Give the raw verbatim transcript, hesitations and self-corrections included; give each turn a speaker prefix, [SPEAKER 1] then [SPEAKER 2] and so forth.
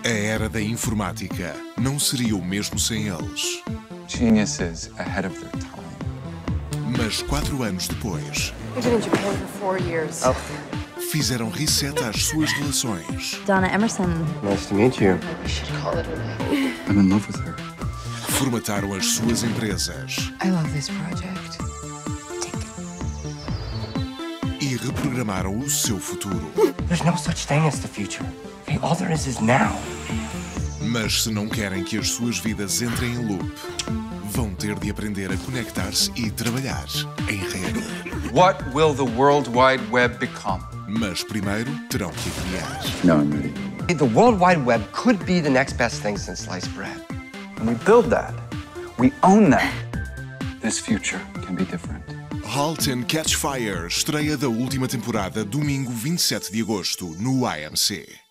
[SPEAKER 1] A era da informática não seria o mesmo sem eles.
[SPEAKER 2] Geniuses ahead of their time.
[SPEAKER 1] Mas quatro anos depois,
[SPEAKER 3] I've been in Japan for four years.
[SPEAKER 4] Oh.
[SPEAKER 1] fizeram reset às suas relações.
[SPEAKER 5] Donna Emerson.
[SPEAKER 4] Nice to meet you.
[SPEAKER 3] We should call it a night.
[SPEAKER 2] I'm in love with her.
[SPEAKER 1] Formataram as suas empresas
[SPEAKER 3] I love this project.
[SPEAKER 1] e reprogramaram o seu futuro.
[SPEAKER 4] There's no such thing as the future. Okay, all there is is now.
[SPEAKER 1] Mas se não querem que as suas vidas entrem em loop, vão ter de aprender a conectar-se e trabalhar em rede.
[SPEAKER 2] What will the World Wide Web become?
[SPEAKER 1] Mas primeiro terão que a criar.
[SPEAKER 2] No, I'm ready.
[SPEAKER 4] The World Wide Web could be the next best thing since sliced bread.
[SPEAKER 2] When we build that, we own that. This future can be different.
[SPEAKER 1] Halt and Catch Fire, estreia da última temporada, domingo vinte e sete de agosto, no A M C.